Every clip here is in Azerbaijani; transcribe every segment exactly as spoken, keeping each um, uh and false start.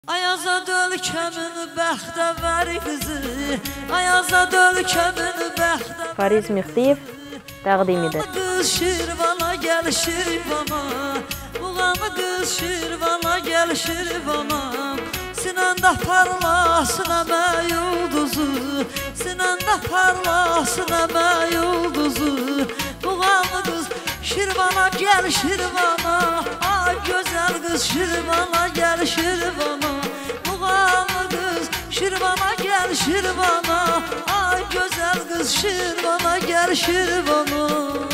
Ayazad ölkəmin bəxtəvəri qızı, Ayazad ölkəmin bəxtəvəri Fariz Mixdiyev təqdim edir. Qız Şirvana gəl Şirvana, Buğamı qız Şirvana gəl Şirvana, Sinəndə parlasın əmə yulduzu, Sinəndə parlasın əmə yulduzu, Buğamı qız Şirvana gəl Şirvana, ay gözəl qız Şirvana gəl Şirvana, Buğamı qız Şirvana gəl Şirvana, ay gözəl qız Şirvana gəl Şirvana.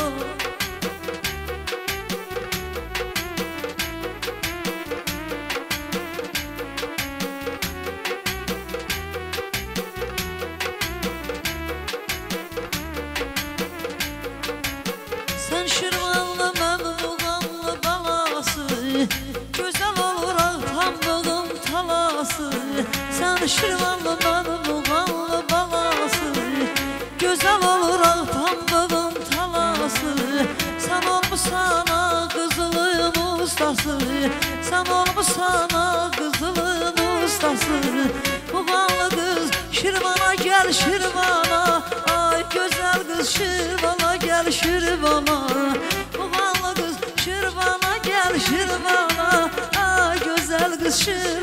Sen Şirvanlı mən Buğamlı balası, Gözəl olur ağtamlığın talası. Sen Şirvanlı mən Buğamlı balası, Gözəl olur ağtamlığın talası. Sen olmuşsan ağ qızılın ustası, Sen olmuşsan ağ qızılın ustası. Buğamlı qız Şirvana gəl Şirvana, ay gözəl qız Şirvana gəl Şirvana, Buğamlı qız Şirvana gəl Şirvana, ay gözəl qız Şirvana.